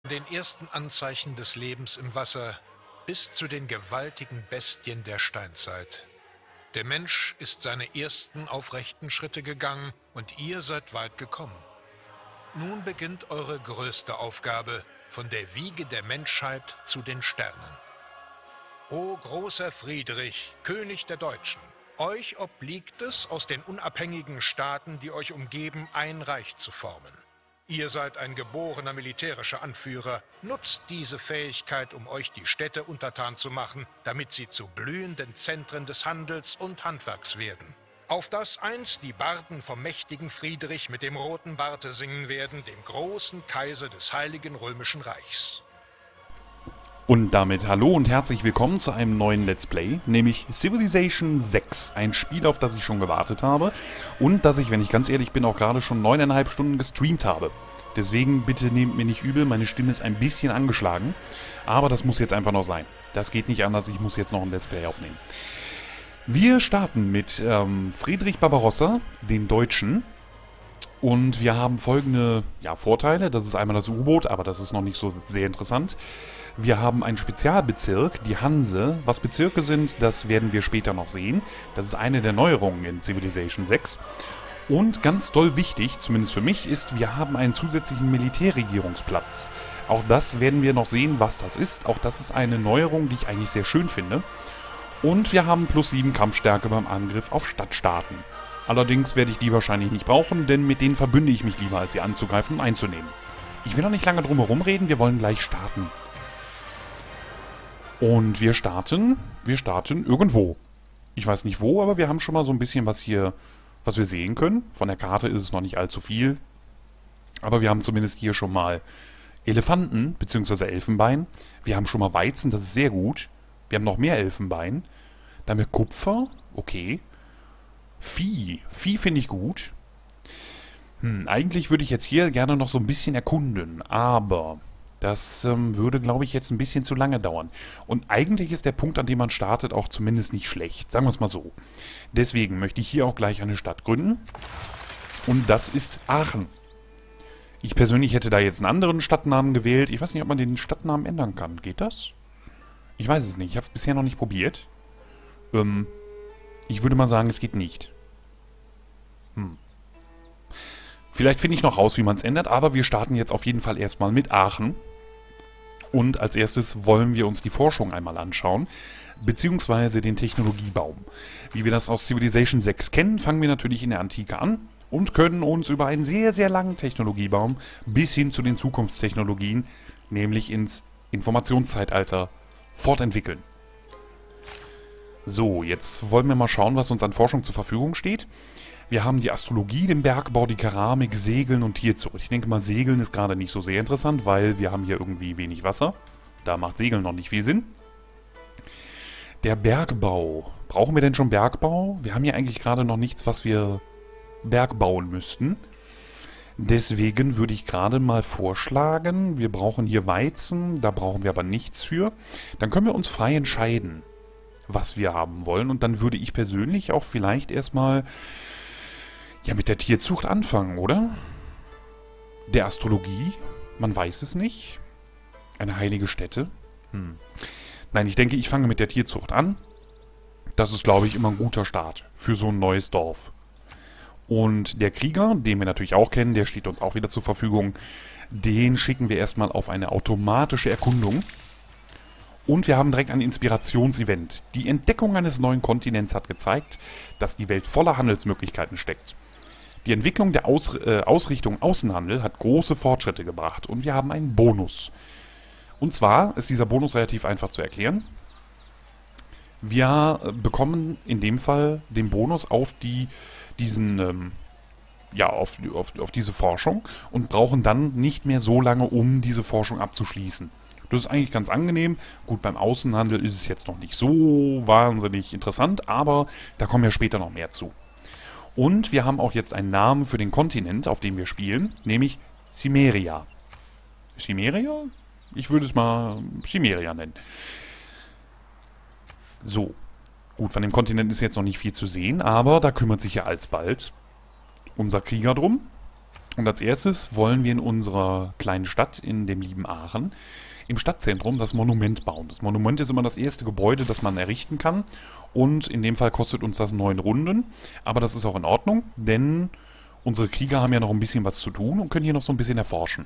den ersten Anzeichen des Lebens im Wasser bis zu den gewaltigen Bestien der Steinzeit. Der Mensch ist seine ersten aufrechten Schritte gegangen und ihr seid weit gekommen. Nun beginnt eure größte Aufgabe, von der Wiege der Menschheit zu den Sternen. O großer Friedrich, König der Deutschen, euch obliegt es, aus den unabhängigen Staaten, die euch umgeben, ein Reich zu formen. Ihr seid ein geborener militärischer Anführer. Nutzt diese Fähigkeit, um euch die Städte untertan zu machen, damit sie zu blühenden Zentren des Handels und Handwerks werden. Auf dass einst die Barden vom mächtigen Friedrich mit dem roten Barte singen werden, dem großen Kaiser des Heiligen Römischen Reichs. Und damit hallo und herzlich willkommen zu einem neuen Let's Play, nämlich Civilization 6, ein Spiel, auf das ich schon gewartet habe und das ich, wenn ich ganz ehrlich bin, auch gerade schon 9,5 Stunden gestreamt habe. Deswegen bitte nehmt mir nicht übel, meine Stimme ist ein bisschen angeschlagen, aber das muss jetzt einfach noch sein. Das geht nicht anders, ich muss jetzt noch ein Let's Play aufnehmen. Wir starten mit Friedrich Barbarossa, den Deutschen. Und wir haben folgende Vorteile. Das ist einmal das U-Boot, aber das ist noch nicht so sehr interessant. Wir haben einen Spezialbezirk, die Hanse. Was Bezirke sind, das werden wir später noch sehen. Das ist eine der Neuerungen in Civilization 6. Und ganz doll wichtig, zumindest für mich, ist, wir haben einen zusätzlichen Militärregierungsplatz. Auch das werden wir noch sehen, was das ist. Auch das ist eine Neuerung, die ich eigentlich sehr schön finde. Und wir haben +7 Kampfstärke beim Angriff auf Stadtstaaten. Allerdings werde ich die wahrscheinlich nicht brauchen, denn mit denen verbünde ich mich lieber, als sie anzugreifen und einzunehmen. Ich will noch nicht lange drum herum reden, wir wollen gleich starten. Und wir starten irgendwo. Ich weiß nicht wo, aber wir haben schon mal so ein bisschen was hier, was wir sehen können. Von der Karte ist es noch nicht allzu viel. Aber wir haben zumindest hier schon mal Elefanten, bzw. Elfenbein. Wir haben schon mal Weizen, das ist sehr gut. Wir haben noch mehr Elfenbein. Dann haben wir Kupfer, okay. Vieh finde ich gut. Eigentlich würde ich jetzt hier gerne noch so ein bisschen erkunden, aber das würde, glaube ich, jetzt ein bisschen zu lange dauern. Und eigentlich ist der Punkt, an dem man startet, auch zumindest nicht schlecht, sagen wir es mal so. Deswegen möchte ich hier auch gleich eine Stadt gründen. Und das ist Aachen. Ich persönlich hätte da jetzt einen anderen Stadtnamen gewählt. Ich weiß nicht, ob man den Stadtnamen ändern kann. Geht das? Ich weiß es nicht. Ich habe es bisher noch nicht probiert. Ich würde mal sagen, es geht nicht. Vielleicht finde ich noch raus, wie man es ändert, aber wir starten jetzt auf jeden Fall erstmal mit Aachen. Und als erstes wollen wir uns die Forschung einmal anschauen, beziehungsweise den Technologiebaum. Wie wir das aus Civilization 6 kennen, fangen wir natürlich in der Antike an und können uns über einen sehr, sehr langen Technologiebaum bis hin zu den Zukunftstechnologien, nämlich ins Informationszeitalter, fortentwickeln. So, jetzt wollen wir mal schauen, was uns an Forschung zur Verfügung steht. Wir haben die Astrologie, den Bergbau, die Keramik, Segeln und Tierzucht. Ich denke mal, Segeln ist gerade nicht so sehr interessant, weil wir haben hier irgendwie wenig Wasser. Da macht Segeln noch nicht viel Sinn. Der Bergbau. Brauchen wir denn schon Bergbau? Wir haben hier eigentlich gerade noch nichts, was wir bergbauen müssten. Deswegen würde ich gerade mal vorschlagen, wir brauchen hier Weizen, da brauchen wir aber nichts für. Dann können wir uns frei entscheiden, was wir haben wollen. Und dann würde ich persönlich auch vielleicht erstmal mit der Tierzucht anfangen, oder? Der Astrologie? Man weiß es nicht. Eine heilige Stätte? Nein, ich denke, ich fange mit der Tierzucht an. Das ist, glaube ich, immer ein guter Start für so ein neues Dorf. Und der Krieger, den wir natürlich auch kennen, der steht uns auch wieder zur Verfügung. Den schicken wir erstmal auf eine automatische Erkundung. Und wir haben direkt ein Inspirationsevent. Die Entdeckung eines neuen Kontinents hat gezeigt, dass die Welt voller Handelsmöglichkeiten steckt. Die Entwicklung der Ausrichtung Außenhandel hat große Fortschritte gebracht und wir haben einen Bonus. Und zwar ist dieser Bonus relativ einfach zu erklären. Wir bekommen in dem Fall den Bonus auf auf diese Forschung und brauchen dann nicht mehr so lange, um diese Forschung abzuschließen. Das ist eigentlich ganz angenehm. Gut, beim Außenhandel ist es jetzt noch nicht so wahnsinnig interessant, aber da kommen wir später noch mehr zu. Und wir haben auch jetzt einen Namen für den Kontinent, auf dem wir spielen, nämlich Cimmeria. Cimmeria? Ich würde es mal Cimmeria nennen. So. Gut, von dem Kontinent ist jetzt noch nicht viel zu sehen, aber da kümmert sich ja alsbald unser Krieger drum. Und als erstes wollen wir in unserer kleinen Stadt, in dem lieben Aachen, im Stadtzentrum das Monument bauen. Das Monument ist immer das erste Gebäude, das man errichten kann. Und in dem Fall kostet uns das 9 Runden. Aber das ist auch in Ordnung, denn unsere Krieger haben ja noch ein bisschen was zu tun und können hier noch so ein bisschen erforschen.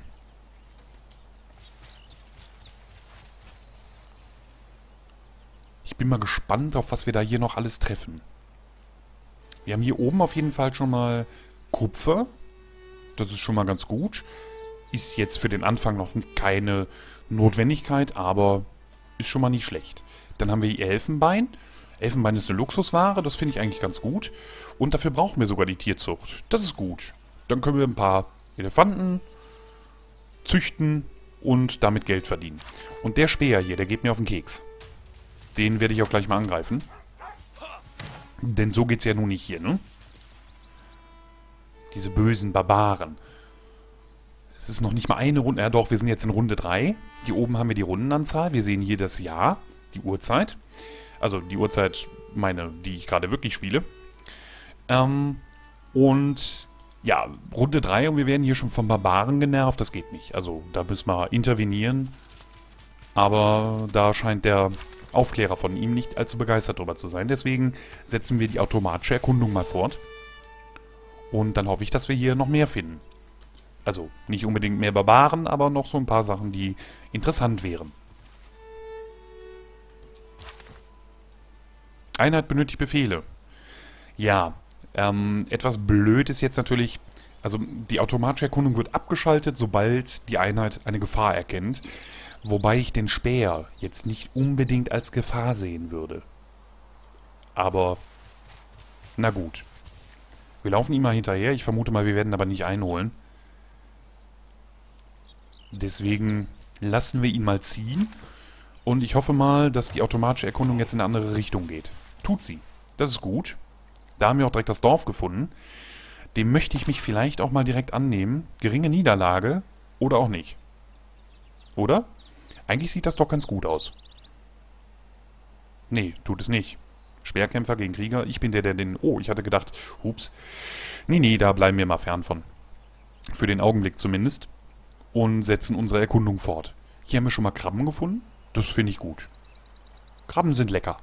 Ich bin mal gespannt, auf was wir da hier noch alles treffen. Wir haben hier oben auf jeden Fall schon mal Kupfer. Das ist schon mal ganz gut. Ist jetzt für den Anfang noch keine Notwendigkeit, aber ist schon mal nicht schlecht. Dann haben wir hier Elfenbein. Elfenbein ist eine Luxusware, das finde ich eigentlich ganz gut. Und dafür brauchen wir sogar die Tierzucht. Das ist gut. Dann können wir ein paar Elefanten züchten und damit Geld verdienen. Und der Speer hier, der geht mir auf den Keks. Den werde ich auch gleich mal angreifen. Denn so geht's ja nun nicht hier, ne? Diese bösen Barbaren. Es ist noch nicht mal eine Runde. Ja doch, wir sind jetzt in Runde 3. Hier oben haben wir die Rundenanzahl. Wir sehen hier das Jahr, die Uhrzeit. Also die Uhrzeit, die ich gerade wirklich spiele. Und ja, Runde 3 und wir werden hier schon von Barbaren genervt. Das geht nicht. Also da müssen wir intervenieren. Aber da scheint der Aufklärer von ihm nicht allzu begeistert drüber zu sein. Deswegen setzen wir die automatische Erkundung mal fort. Und dann hoffe ich, dass wir hier noch mehr finden. Also nicht unbedingt mehr Barbaren, aber noch so ein paar Sachen, die interessant wären. Einheit benötigt Befehle. Ja, etwas blöd ist jetzt natürlich, also die automatische Erkundung wird abgeschaltet, sobald die Einheit eine Gefahr erkennt. Wobei ich den Späher jetzt nicht unbedingt als Gefahr sehen würde. Aber, na gut. Wir laufen ihm mal hinterher. Ich vermute mal, wir werden aber nicht einholen. Deswegen lassen wir ihn mal ziehen. Und ich hoffe mal, dass die automatische Erkundung jetzt in eine andere Richtung geht. Tut sie. Das ist gut. Da haben wir auch direkt das Dorf gefunden. Dem möchte ich mich vielleicht auch mal direkt annehmen. Geringe Niederlage oder auch nicht. Oder? Eigentlich sieht das doch ganz gut aus. Nee, tut es nicht. Speerkämpfer gegen Krieger. Ich bin der den... Oh, ich hatte gedacht, ups. Nee, da bleiben wir mal fern von. Für den Augenblick zumindest. Und setzen unsere Erkundung fort. Hier haben wir schon mal Krabben gefunden. Das finde ich gut. Krabben sind lecker.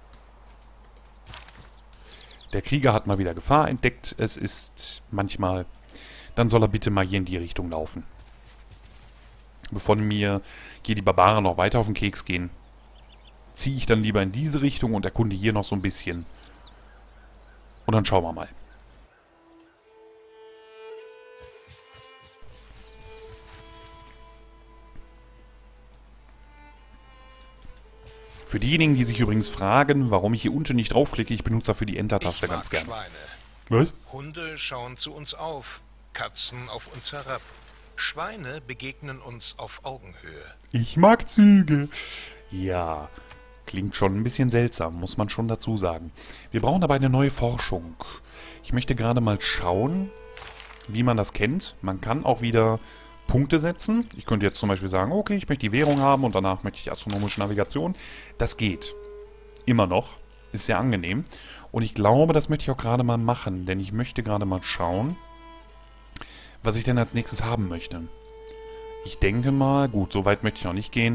Der Krieger hat mal wieder Gefahr entdeckt. Es ist manchmal... Dann soll er bitte mal hier in die Richtung laufen. Bevor mir hier die Barbaren noch weiter auf den Keks gehen, ziehe ich dann lieber in diese Richtung und erkunde hier noch so ein bisschen. Und dann schauen wir mal. Für diejenigen, die sich übrigens fragen, warum ich hier unten nicht draufklicke, ich benutze dafür die Enter-Taste ganz gerne. Schweine. Was? Hunde schauen zu uns auf, Katzen auf uns herab. Schweine begegnen uns auf Augenhöhe. Ich mag Züge. Ja, klingt schon ein bisschen seltsam, muss man schon dazu sagen. Wir brauchen aber eine neue Forschung. Ich möchte gerade mal schauen, wie man das kennt. Man kann auch wieder Punkte setzen. Ich könnte jetzt zum Beispiel sagen, okay, ich möchte die Währung haben und danach möchte ich astronomische Navigation. Das geht. Immer noch. Ist sehr angenehm. Und ich glaube, das möchte ich auch gerade mal machen, denn ich möchte gerade mal schauen, was ich denn als nächstes haben möchte. Ich denke mal, gut, so weit möchte ich noch nicht gehen.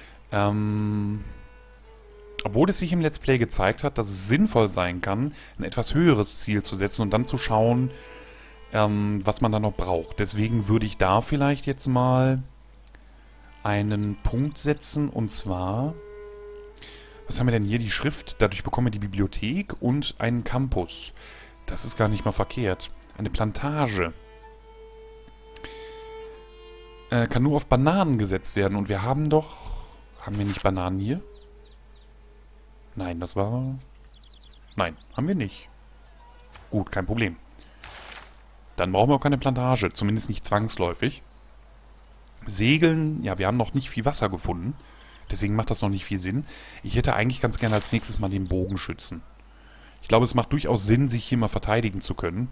Obwohl es sich im Let's Play gezeigt hat, dass es sinnvoll sein kann, ein etwas höheres Ziel zu setzen und dann zu schauen, was man da noch braucht. Deswegen würde ich da vielleicht jetzt mal einen Punkt setzen, und zwar, was haben wir denn hier? Die Schrift, dadurch bekommen wir die Bibliothek und einen Campus. Das ist gar nicht mal verkehrt. Eine Plantage. Kann nur auf Bananen gesetzt werden. Und wir haben doch... Haben wir nicht Bananen hier? Nein, das war... Nein, haben wir nicht. Gut, kein Problem. Dann brauchen wir auch keine Plantage. Zumindest nicht zwangsläufig. Segeln... Ja, wir haben noch nicht viel Wasser gefunden. Deswegen macht das noch nicht viel Sinn. Ich hätte eigentlich ganz gerne als nächstes mal den Bogenschützen. Ich glaube, es macht durchaus Sinn, sich hier mal verteidigen zu können.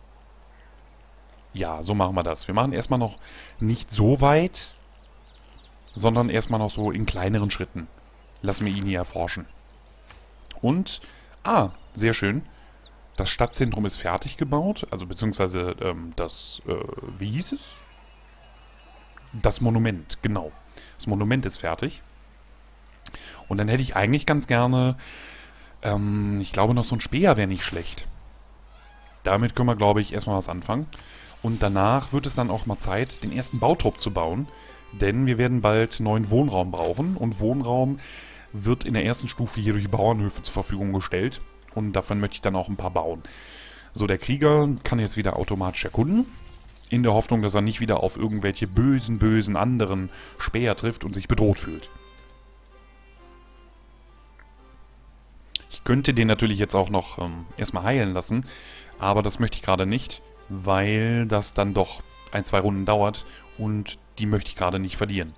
Ja, so machen wir das. Wir machen erstmal noch nicht so weit, sondern erstmal noch so in kleineren Schritten. Lassen wir ihn hier erforschen. Und, sehr schön. Das Stadtzentrum ist fertig gebaut, also beziehungsweise wie hieß es? Das Monument, genau. Das Monument ist fertig. Und dann hätte ich eigentlich ganz gerne, ich glaube noch so ein Speer wäre nicht schlecht. Damit können wir, glaube ich, erstmal was anfangen. Und danach wird es dann auch mal Zeit, den ersten Bautrupp zu bauen. Denn wir werden bald neuen Wohnraum brauchen. Und Wohnraum wird in der ersten Stufe hier durch Bauernhöfe zur Verfügung gestellt. Und davon möchte ich dann auch ein paar bauen. So, der Krieger kann jetzt wieder automatisch erkunden. In der Hoffnung, dass er nicht wieder auf irgendwelche bösen anderen Späher trifft und sich bedroht fühlt. Ich könnte den natürlich jetzt auch noch erstmal heilen lassen. Aber das möchte ich gerade nicht, weil das dann doch 1, 2 Runden dauert. Und die möchte ich gerade nicht verlieren.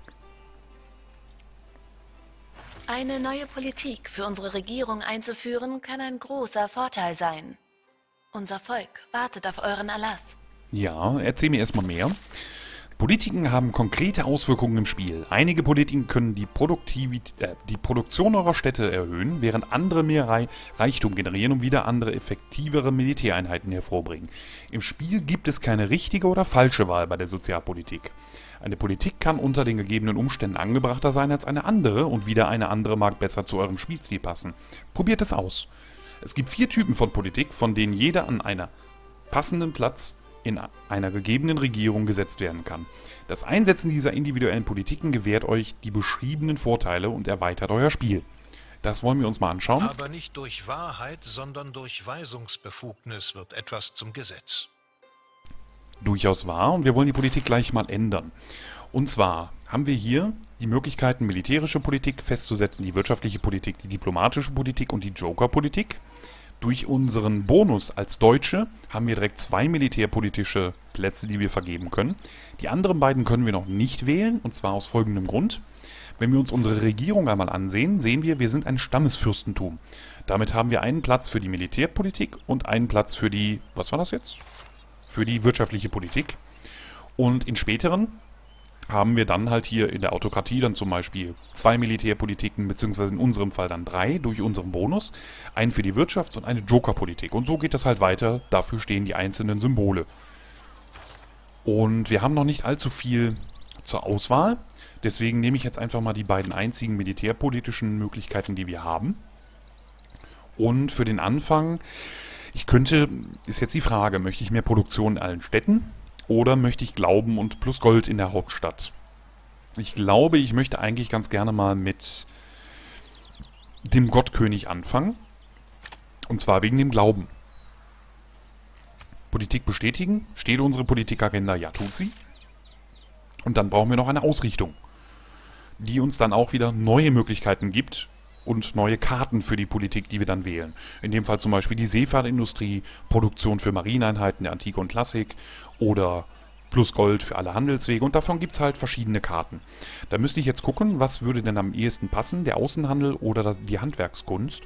Eine neue Politik für unsere Regierung einzuführen, kann ein großer Vorteil sein. Unser Volk wartet auf euren Erlass. Ja, erzähl mir erstmal mehr. Politiken haben konkrete Auswirkungen im Spiel. Einige Politiken können die Produktion eurer Städte erhöhen, während andere mehr Reichtum generieren und wieder andere effektivere Militäreinheiten hervorbringen. Im Spiel gibt es keine richtige oder falsche Wahl bei der Sozialpolitik. Eine Politik kann unter den gegebenen Umständen angebrachter sein als eine andere und wieder eine andere mag besser zu eurem Spielstil passen. Probiert es aus. Es gibt 4 Typen von Politik, von denen jeder an einer passenden Platz in einer gegebenen Regierung gesetzt werden kann. Das Einsetzen dieser individuellen Politiken gewährt euch die beschriebenen Vorteile und erweitert euer Spiel. Das wollen wir uns mal anschauen. Aber nicht durch Wahrheit, sondern durch Weisungsbefugnis wird etwas zum Gesetz. Durchaus wahr, und wir wollen die Politik gleich mal ändern. Und zwar haben wir hier die Möglichkeiten, militärische Politik festzusetzen, die wirtschaftliche Politik, die diplomatische Politik und die Joker-Politik. Durch unseren Bonus als Deutsche haben wir direkt 2 militärpolitische Plätze, die wir vergeben können. Die anderen beiden können wir noch nicht wählen, und zwar aus folgendem Grund. Wenn wir uns unsere Regierung einmal ansehen, sehen wir sind ein Stammesfürstentum. Damit haben wir einen Platz für die Militärpolitik und einen Platz für die, was war das jetzt? Für die wirtschaftliche Politik. Und in späteren haben wir dann halt hier in der Autokratie dann zum Beispiel 2 Militärpolitiken, beziehungsweise in unserem Fall dann 3 durch unseren Bonus. Einen für die Wirtschafts- und eine Joker-Politik. Und so geht das halt weiter. Dafür stehen die einzelnen Symbole. Und wir haben noch nicht allzu viel zur Auswahl. Deswegen nehme ich jetzt einfach mal die beiden einzigen militärpolitischen Möglichkeiten, die wir haben. Und für den Anfang, ist jetzt die Frage, möchte ich mehr Produktion in allen Städten? Oder möchte ich Glauben und plus Gold in der Hauptstadt? Ich glaube, ich möchte eigentlich ganz gerne mal mit dem Gottkönig anfangen. Und zwar wegen dem Glauben. Politik bestätigen. Steht unsere Politikagenda? Ja, tut sie. Und dann brauchen wir noch eine Ausrichtung, die uns dann auch wieder neue Möglichkeiten gibt und neue Karten für die Politik, die wir dann wählen. In dem Fall zum Beispiel die Seefahrtindustrie, Produktion für Marineeinheiten der Antike und Klassik oder plus Gold für alle Handelswege, und davon gibt es halt verschiedene Karten. Da müsste ich jetzt gucken, was würde denn am ehesten passen, der Außenhandel oder die Handwerkskunst.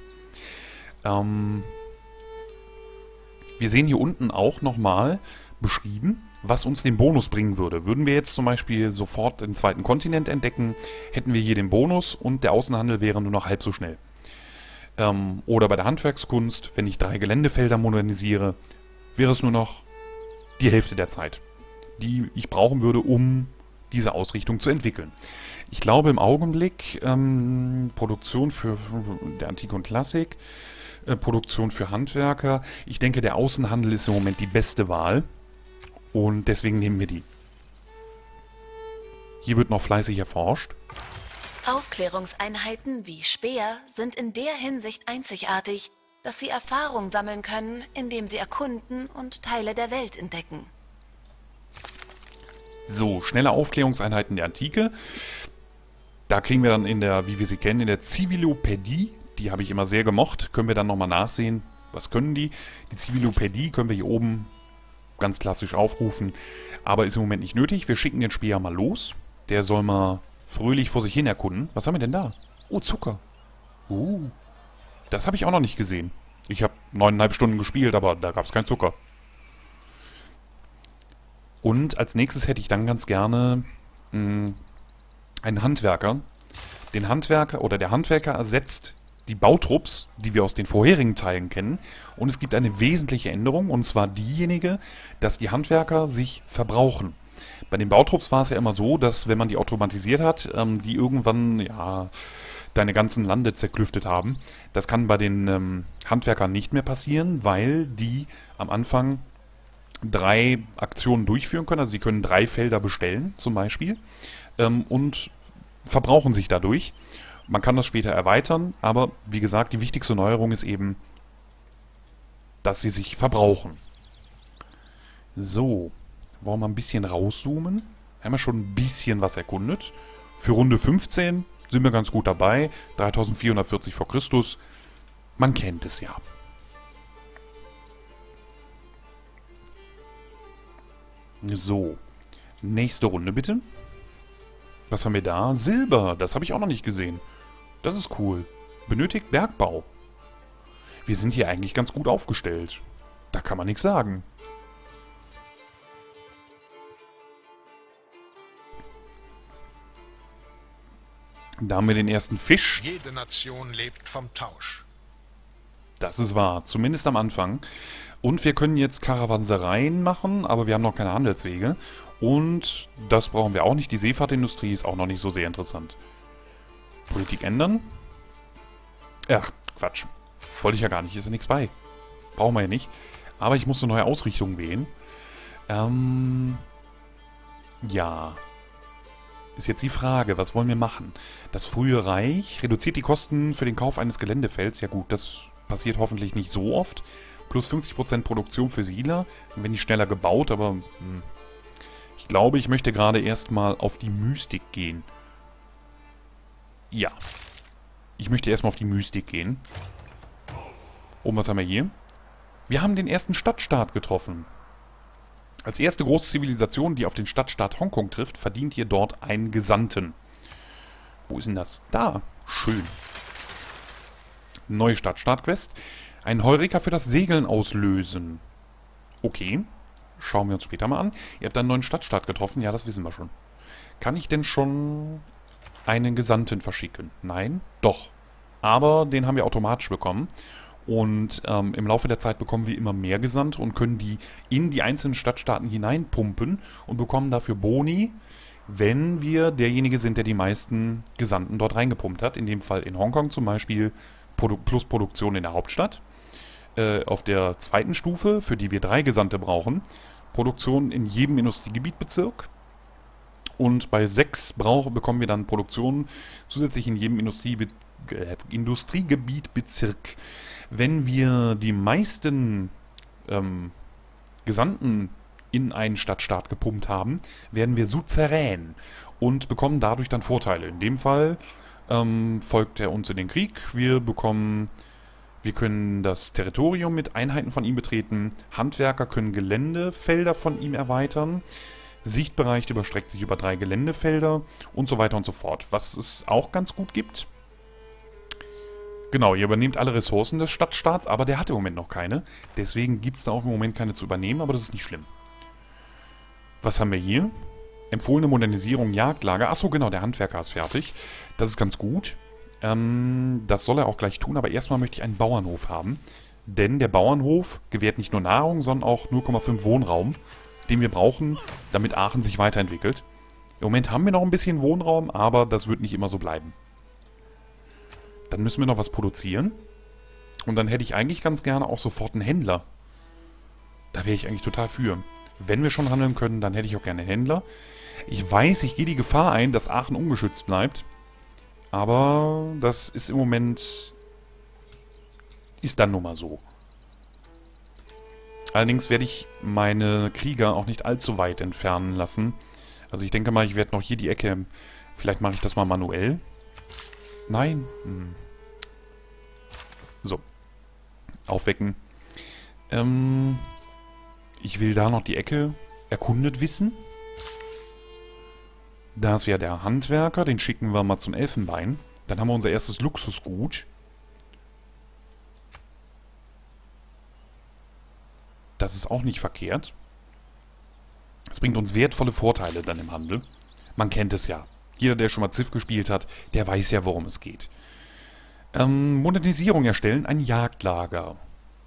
Wir sehen hier unten auch nochmal beschrieben, was uns den Bonus bringen würde. Würden wir jetzt zum Beispiel sofort den zweiten Kontinent entdecken, hätten wir hier den Bonus und der Außenhandel wäre nur noch halb so schnell. Oder bei der Handwerkskunst, wenn ich 3 Geländefelder modernisiere, wäre es nur noch die Hälfte der Zeit, die ich brauchen würde, um diese Ausrichtung zu entwickeln. Ich glaube im Augenblick Produktion für der Antike und Klassik, Produktion für Handwerker. Ich denke, der Außenhandel ist im Moment die beste Wahl. Und deswegen nehmen wir die. Hier wird noch fleißig erforscht. Aufklärungseinheiten wie Speer sind in der Hinsicht einzigartig, dass sie Erfahrung sammeln können, indem sie erkunden und Teile der Welt entdecken. So, schnelle Aufklärungseinheiten der Antike. Da kriegen wir dann wie wir sie kennen, in der Zivilopädie, die habe ich immer sehr gemocht, können wir dann nochmal nachsehen, was können die. Die Zivilopädie können wir hier oben ganz klassisch aufrufen, aber ist im Moment nicht nötig. Wir schicken den Speer mal los. Der soll mal fröhlich vor sich hin erkunden. Was haben wir denn da? Oh, Zucker. Das habe ich auch noch nicht gesehen. Ich habe 9,5 Stunden gespielt, aber da gab es keinen Zucker. Und als nächstes hätte ich dann ganz gerne einen Handwerker. Der Handwerker ersetzt die Bautrupps, die wir aus den vorherigen Teilen kennen. Und es gibt eine wesentliche Änderung, und zwar diejenige, dass die Handwerker sich verbrauchen. Bei den Bautrupps war es ja immer so, dass wenn man die automatisiert hat, die irgendwann, ja, deine ganzen Lande zerklüftet haben. Das kann bei den Handwerkern nicht mehr passieren, weil die am Anfang 3 Aktionen durchführen können. Also die können 3 Felder bestellen, zum Beispiel, und verbrauchen sich dadurch. Man kann das später erweitern, aber wie gesagt, die wichtigste Neuerung ist eben, dass sie sich verbrauchen. So, wollen wir mal ein bisschen rauszoomen? Haben wir schon ein bisschen was erkundet. Für Runde 15 sind wir ganz gut dabei. 3440 vor Christus. Man kennt es ja. So, nächste Runde bitte. Was haben wir da? Silber, das habe ich auch noch nicht gesehen. Das ist cool. Benötigt Bergbau. Wir sind hier eigentlich ganz gut aufgestellt. Da kann man nichts sagen. Da haben wir den ersten Fisch. Jede Nation lebt vom Tausch. Das ist wahr, zumindest am Anfang. Und wir können jetzt Karawansereien machen, aber wir haben noch keine Handelswege. Und das brauchen wir auch nicht. Die Seefahrtindustrie ist auch noch nicht so sehr interessant. Politik ändern? Ach, Quatsch. Wollte ich ja gar nicht. Ist ja nichts bei. Brauchen wir ja nicht. Aber ich muss eine neue Ausrichtung wählen. Ja. Ist jetzt die Frage, was wollen wir machen? Das frühe Reich reduziert die Kosten für den Kauf eines Geländefelds. Ja gut, das passiert hoffentlich nicht so oft. Plus 50% Produktion für Siedler. Dann werden die schneller gebaut, aber ich glaube, ich möchte gerade erstmal auf die Mystik gehen. Ja. Ich möchte erstmal auf die Mystik gehen. Und was haben wir hier? Wir haben den ersten Stadtstaat getroffen. Als erste große Zivilisation, die auf den Stadtstaat Hongkong trifft, verdient ihr dort einen Gesandten. Wo ist denn das? Da. Schön. Neue Stadtstaat-Quest. Ein Heureka für das Segeln auslösen. Okay. Schauen wir uns später mal an. Ihr habt einen neuen Stadtstaat getroffen. Ja, das wissen wir schon. Kann ich denn schon einen Gesandten verschicken? Nein? Doch. Aber den haben wir automatisch bekommen. Und im Laufe der Zeit bekommen wir immer mehr Gesandte und können die in die einzelnen Stadtstaaten hineinpumpen und bekommen dafür Boni, wenn wir derjenige sind, der die meisten Gesandten dort reingepumpt hat. In dem Fall in Hongkong zum Beispiel plus Produktion in der Hauptstadt. Auf der zweiten Stufe, für die wir 3 Gesandte brauchen, Produktion in jedem Industriegebietbezirk. Und bei 6 bekommen wir dann Produktion zusätzlich in jedem Industriegebietbezirk. Wenn wir die meisten Gesandten in einen Stadtstaat gepumpt haben, werden wir Suzerän und bekommen dadurch dann Vorteile. In dem Fall folgt er uns in den Krieg. Wir können das Territorium mit Einheiten von ihm betreten. Handwerker können Geländefelder von ihm erweitern. Sichtbereich überstreckt sich über 3 Geländefelder und so weiter und so fort. Was es auch ganz gut gibt. Genau, ihr übernehmt alle Ressourcen des Stadtstaats, aber der hat im Moment noch keine. Deswegen gibt es da auch im Moment keine zu übernehmen, aber das ist nicht schlimm. Was haben wir hier? Empfohlene Modernisierung, Jagdlager. Achso, genau, der Handwerker ist fertig. Das ist ganz gut. Das soll er auch gleich tun, aber erstmal möchte ich einen Bauernhof haben. Denn der Bauernhof gewährt nicht nur Nahrung, sondern auch 0,5 Wohnraum, den wir brauchen, damit Aachen sich weiterentwickelt. Im Moment haben wir noch ein bisschen Wohnraum, aber das wird nicht immer so bleiben. Dann müssen wir noch was produzieren. Und dann hätte ich eigentlich ganz gerne auch sofort einen Händler. Da wäre ich eigentlich total für. Wenn wir schon handeln können, dann hätte ich auch gerne einen Händler. Ich weiß, ich gehe die Gefahr ein, dass Aachen ungeschützt bleibt. Aber das ist im Moment... ist dann nun mal so. Allerdings werde ich meine Krieger auch nicht allzu weit entfernen lassen. Also ich denke mal, ich werde noch hier die Ecke... Vielleicht mache ich das mal manuell. Nein. So. Aufwecken. Ich will da noch die Ecke erkundet wissen. Da ist ja der Handwerker. Den schicken wir mal zum Elfenbein. Dann haben wir unser erstes Luxusgut. Das ist auch nicht verkehrt. Das bringt uns wertvolle Vorteile dann im Handel. Man kennt es ja. Jeder, der schon mal Civ gespielt hat, der weiß ja, worum es geht. Modernisierung erstellen, ein Jagdlager.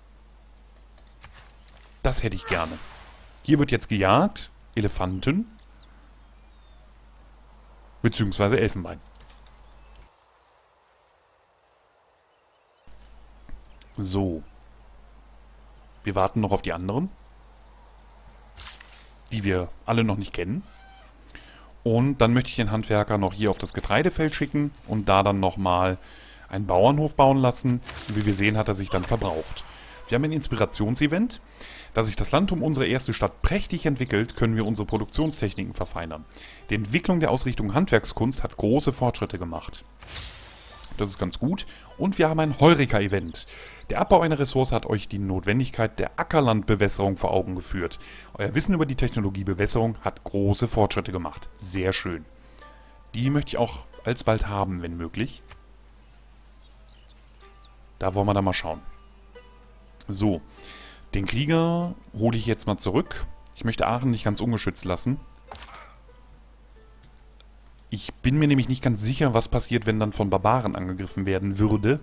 Das hätte ich gerne. Hier wird jetzt gejagt. Elefanten. Beziehungsweise Elfenbein. So. Wir warten noch auf die anderen. Die wir alle noch nicht kennen. Und dann möchte ich den Handwerker noch hier auf das Getreidefeld schicken und da dann nochmal einen Bauernhof bauen lassen. Und wie wir sehen, hat er sich dann verbraucht. Wir haben ein Inspirationsevent. Da sich das Land um unsere erste Stadt prächtig entwickelt, können wir unsere Produktionstechniken verfeinern. Die Entwicklung der Ausrichtung Handwerkskunst hat große Fortschritte gemacht. Das ist ganz gut. Und wir haben ein Heureka-Event. Der Abbau einer Ressource hat euch die Notwendigkeit der Ackerlandbewässerung vor Augen geführt. Euer Wissen über die Technologie Bewässerung hat große Fortschritte gemacht. Sehr schön. Die möchte ich auch alsbald haben, wenn möglich. Da wollen wir dann mal schauen. So, den Krieger hole ich jetzt mal zurück. Ich möchte Aachen nicht ganz ungeschützt lassen. Ich bin mir nämlich nicht ganz sicher, was passiert, wenn dann von Barbaren angegriffen werden würde.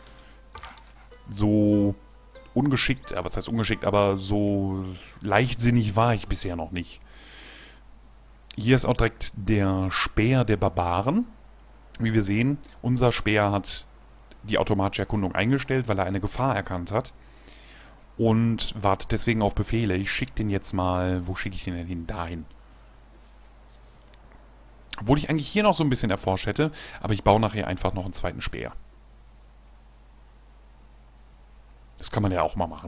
So ungeschickt, was heißt ungeschickt, aber so leichtsinnig war ich bisher noch nicht. Hier ist auch direkt der Speer der Barbaren. Wie wir sehen, unser Speer hat die automatische Erkundung eingestellt, weil er eine Gefahr erkannt hat. Und wartet deswegen auf Befehle. Ich schicke den jetzt mal... Wo schicke ich den denn hin? Dahin. Obwohl ich eigentlich hier noch so ein bisschen erforscht hätte, aber ich baue nachher einfach noch einen zweiten Speer. Das kann man ja auch mal machen.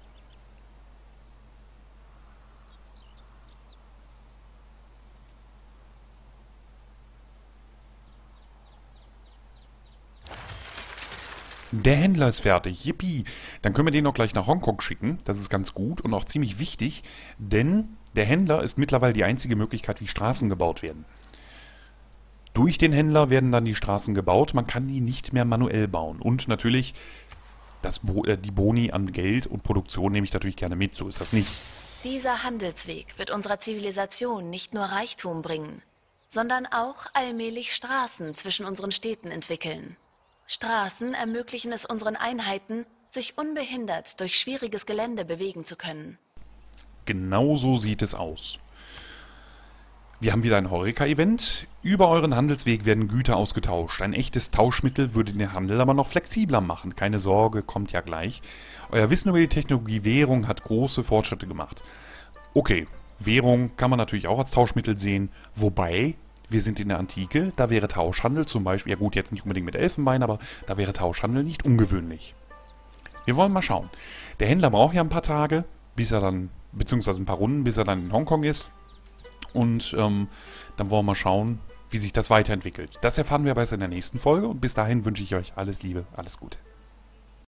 Der Händler ist fertig. Yippie. Dann können wir den auch gleich nach Hongkong schicken. Das ist ganz gut und auch ziemlich wichtig, denn der Händler ist mittlerweile die einzige Möglichkeit, wie Straßen gebaut werden. Durch den Händler werden dann die Straßen gebaut. Man kann die nicht mehr manuell bauen. Und natürlich die Boni an Geld und Produktion nehme ich natürlich gerne mit. So ist das nicht. Dieser Handelsweg wird unserer Zivilisation nicht nur Reichtum bringen, sondern auch allmählich Straßen zwischen unseren Städten entwickeln. Straßen ermöglichen es unseren Einheiten, sich unbehindert durch schwieriges Gelände bewegen zu können. Genau so sieht es aus. Wir haben wieder ein Heureka-Event. Über euren Handelsweg werden Güter ausgetauscht. Ein echtes Tauschmittel würde den Handel aber noch flexibler machen. Keine Sorge, kommt ja gleich. Euer Wissen über die Technologie Währung hat große Fortschritte gemacht. Okay, Währung kann man natürlich auch als Tauschmittel sehen. Wobei, wir sind in der Antike, da wäre Tauschhandel zum Beispiel, ja gut, jetzt nicht unbedingt mit Elfenbein, aber da wäre Tauschhandel nicht ungewöhnlich. Wir wollen mal schauen. Der Händler braucht ja ein paar Tage, bis er dann, beziehungsweise ein paar Runden, bis er dann in Hongkong ist. Und dann wollen wir mal schauen, wie sich das weiterentwickelt. Das erfahren wir aber erst in der nächsten Folge und bis dahin wünsche ich euch alles Liebe, alles Gute.